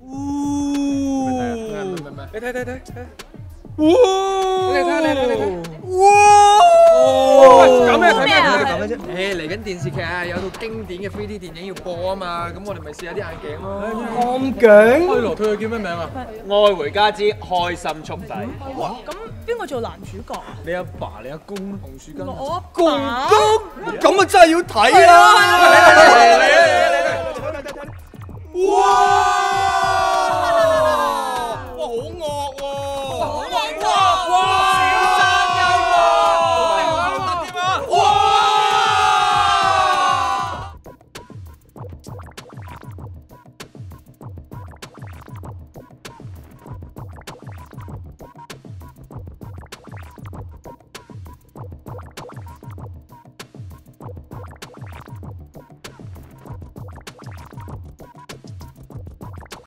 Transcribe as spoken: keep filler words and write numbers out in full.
你睇睇睇睇。 哇！ 你睇你睇你睇。 哇！ 搞咩睇咩喺度睇講咩啫？ 誒嚟緊電視劇啊，有套經典嘅 three D 電影要播啊嘛，咁我哋咪試下啲眼鏡咯。 咁勁！ 開羅佢叫咩名啊？ 愛回家之開心速遞。 咁邊個做男主角啊？ 你阿爸你阿公紅樹根。 我阿公爸。 公，咁啊真係要睇啦！